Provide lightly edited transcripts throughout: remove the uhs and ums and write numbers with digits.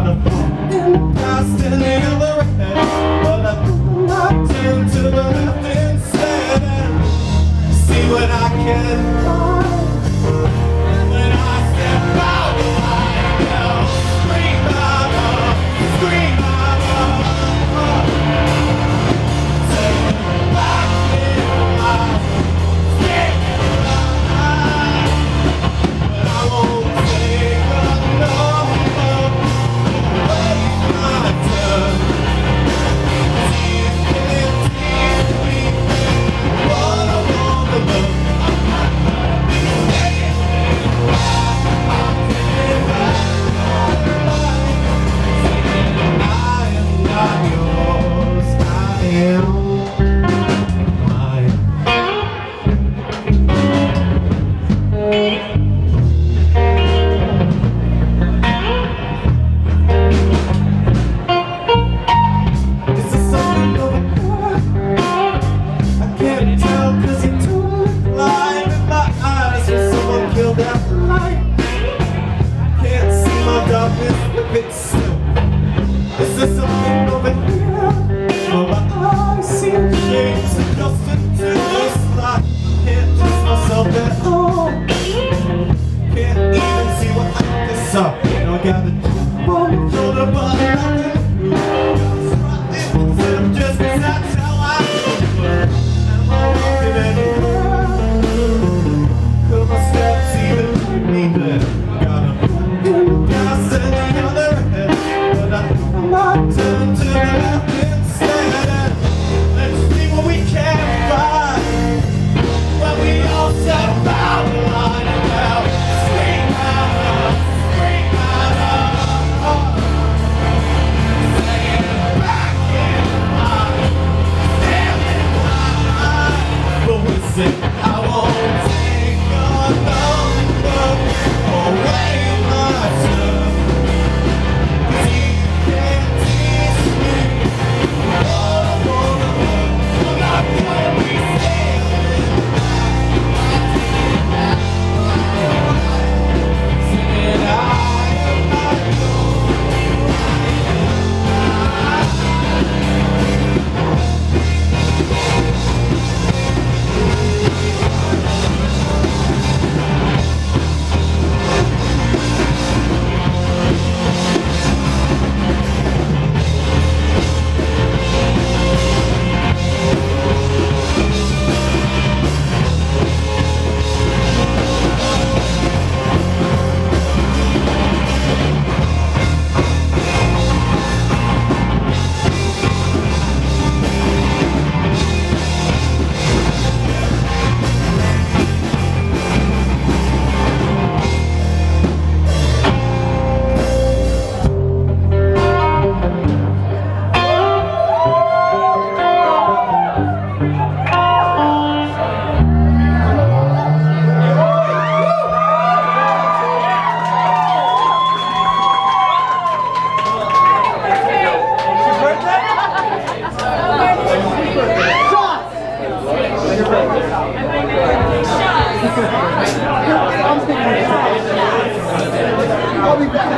a fucking past in the other head, but I turn to the left instead and see what I can find. When I step out of line, now scream mama, scream mama. Take it back in life, stick it alive. But I won't take another waste my turn. See if it teaches me what I want to learn. Is there something over here? Well, my eyes see shapes adjusted to this light. Can't trust myself at all. Can't even see what I can saw. Now I gotta jump on the shoulder, but I'm not gonna instead of just 'cause that's how I feel. Am I walking anywhere? Could my steps even take me there? Got a fucking gas in the other head, but I turn to the left instead and let's see what we can find. When we all step out of line and now scream out, say it back in line, stand in line. But listen, I won't take another away my turn. I'll be back.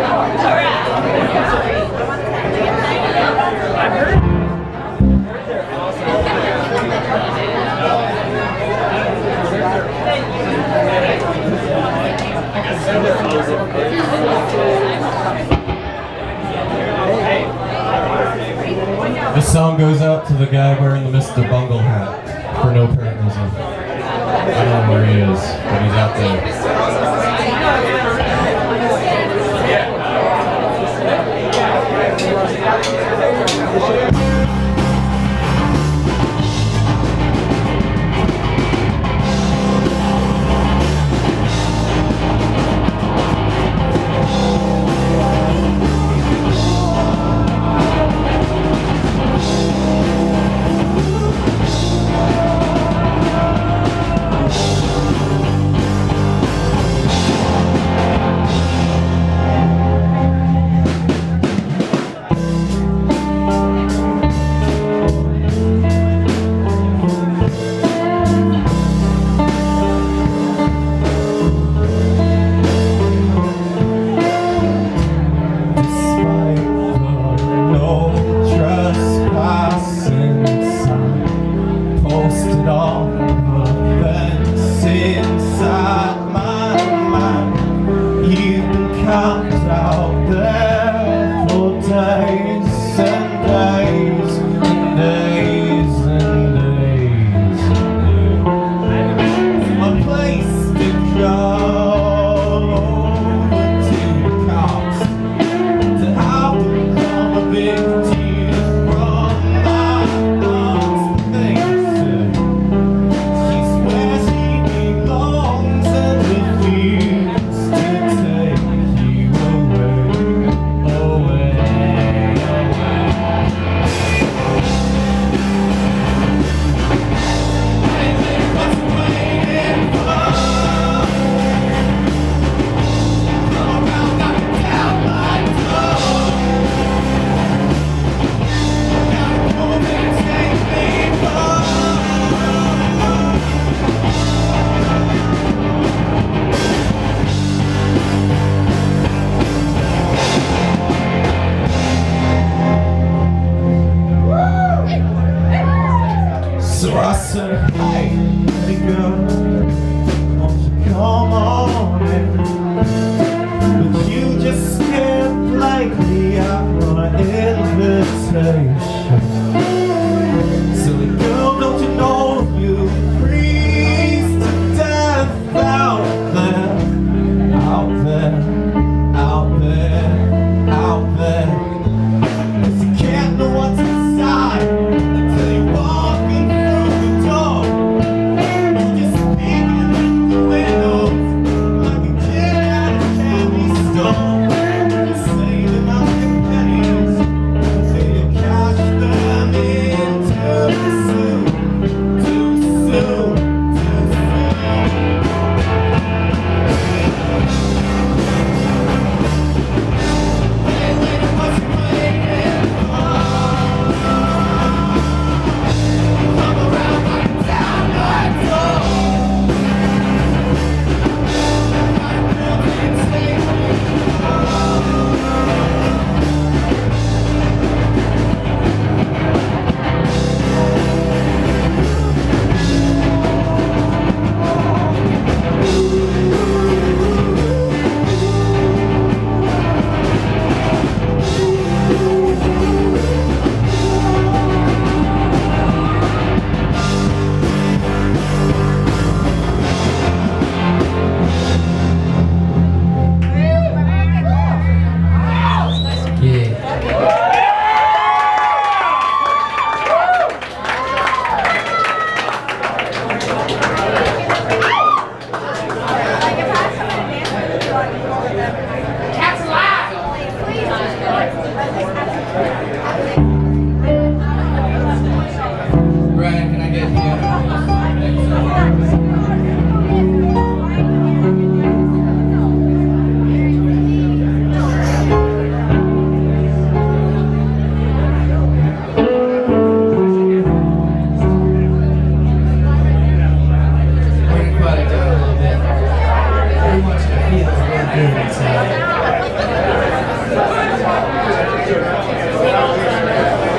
This song goes out to the guy wearing the Mr. Bungle hat for no apparent reason. I don't know where he is, but he's out there. days and days and days and days. It's my place to go to the cops to have become a victim from my mom's face. She's where she belongs and refuses to take you away, away, away. Baby, what's waiting for? Come around, knocking down my door. Gotta come and take me home. So I said, hey, hey girl, won't you come on in? But you just can't like me out my invitation. Silly girl, don't you know you freeze to death out there, out there, out there, out there. 'Cause you can't know what's inside until you're walking through the door. You're just peeking at the windows like a kid at a candy store. You're saving up your pennies until you cash them in too soon, too soon, too soon. Hey, lady, what you waiting for? Come around, knock down my door. Gotta come and take me home. Brian, can I get you? We're gonna quiet it down a little bit. We want you to feel real good inside.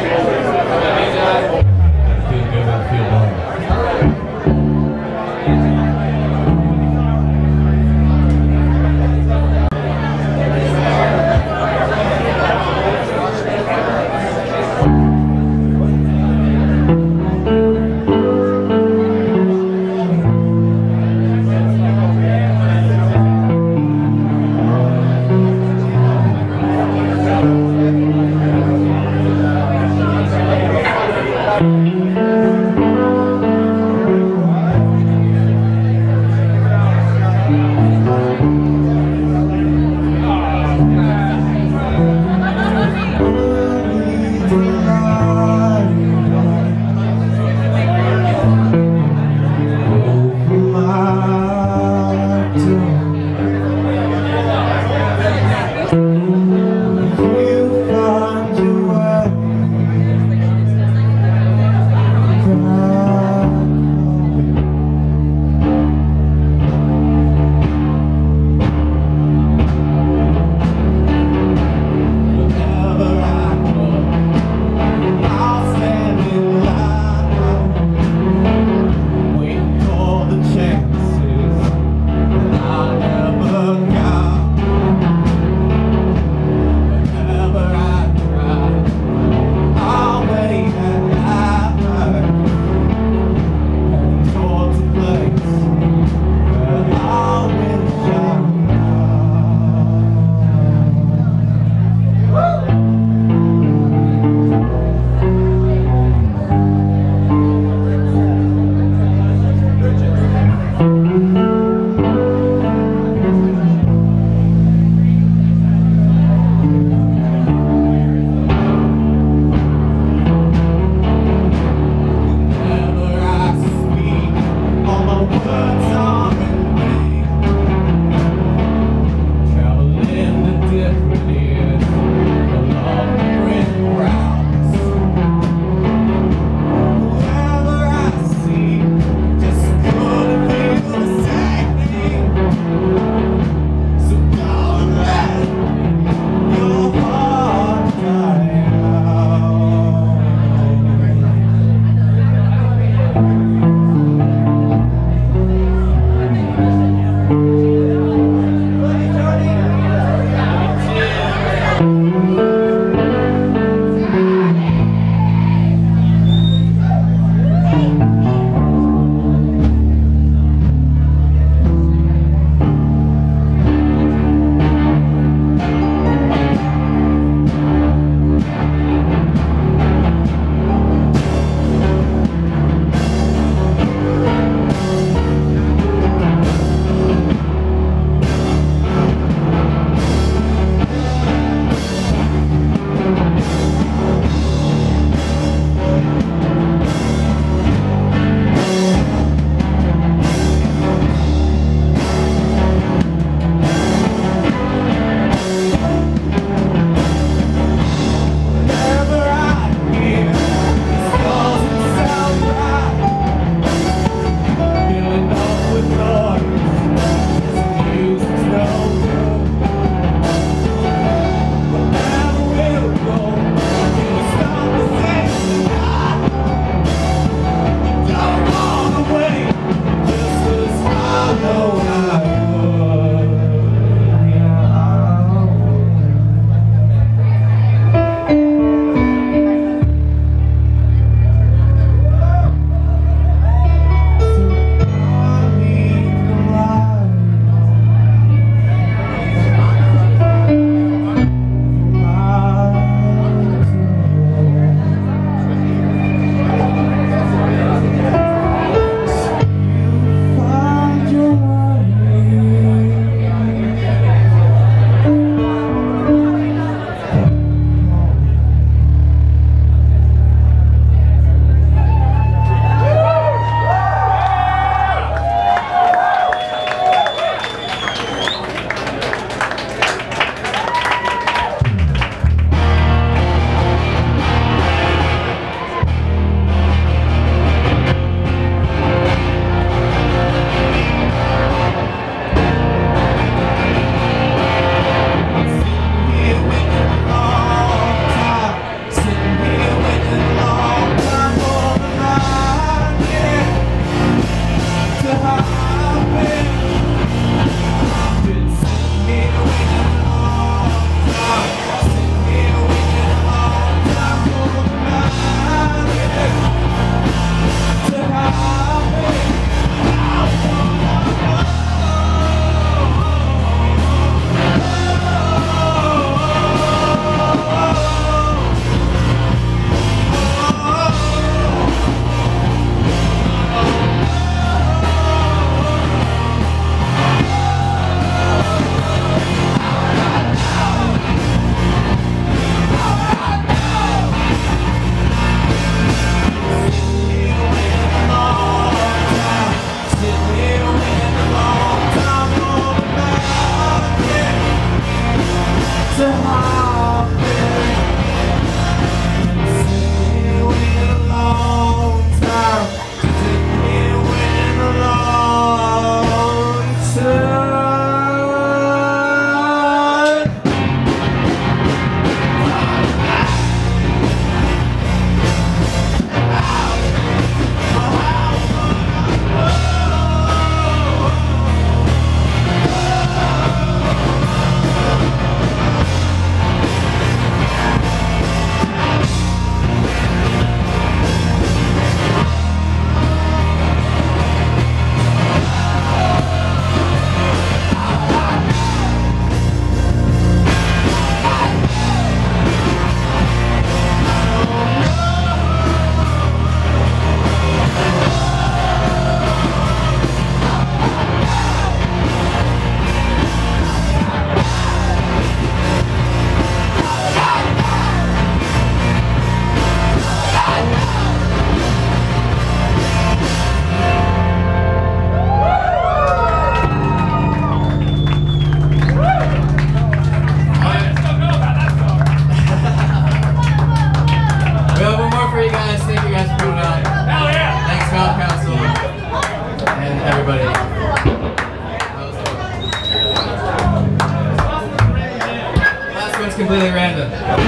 completely random.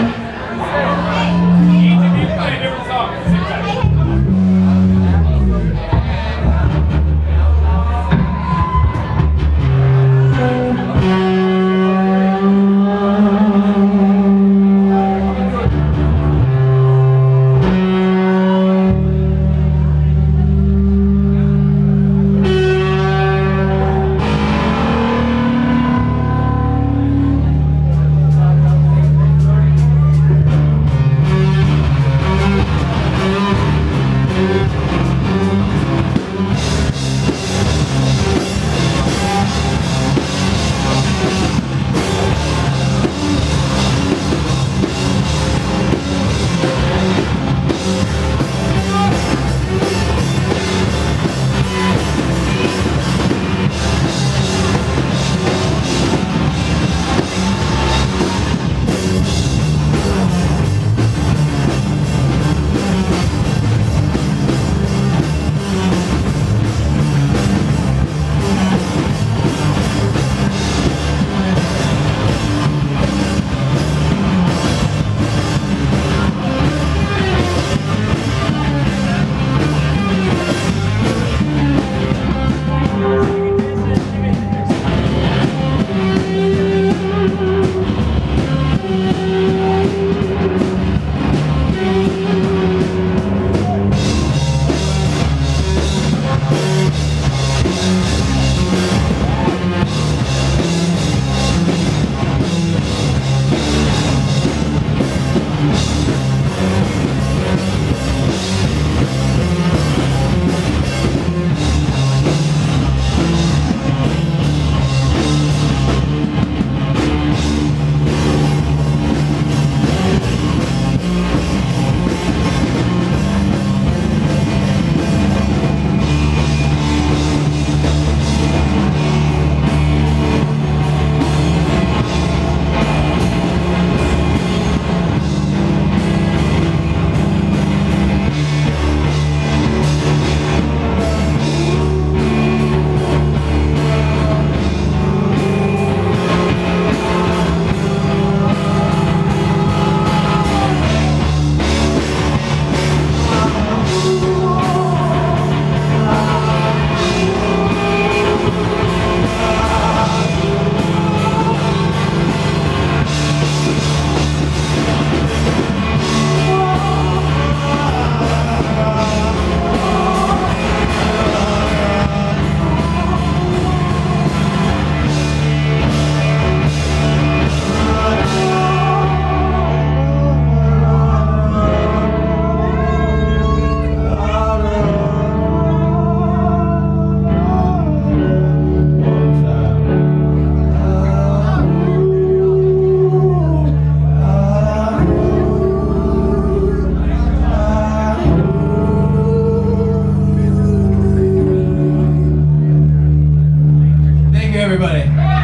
Each of you play a different song at the same time. Thank you, everybody.